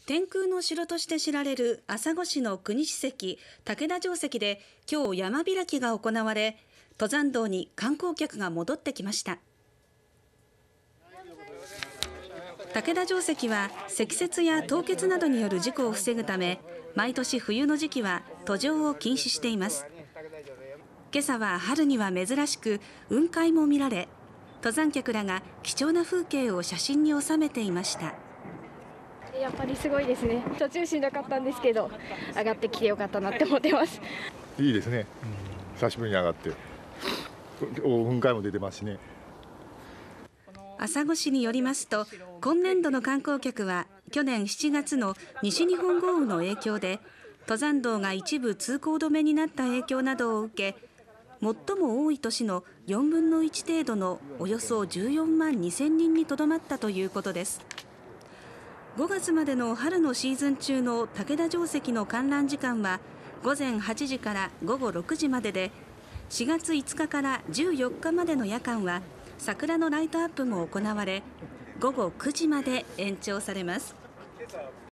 天空の城として知られる朝来市の国史跡竹田城跡で今日山開きが行われ、登山道に観光客が戻ってきました。竹田城跡は積雪や凍結などによる事故を防ぐため、毎年冬の時期は登城を禁止しています。今朝は春には珍しく雲海も見られ、登山客らが貴重な風景を写真に収めていました。 やっぱりすごいですね。途中しんどかったんですけど、上がってきてよかったなって思ってます。 いいですね、久しぶりに上がって雲海も出てますしね。 朝来市によりますと、今年度の観光客は去年7月の西日本豪雨の影響で登山道が一部通行止めになった影響などを受け、最も多い年の4分の1程度のおよそ14万2000人にとどまったということです。5月までの春のシーズン中の竹田城跡の観覧時間は午前8時から午後6時までで、4月5日から14日までの夜間は桜のライトアップも行われ、午後9時まで延長されます。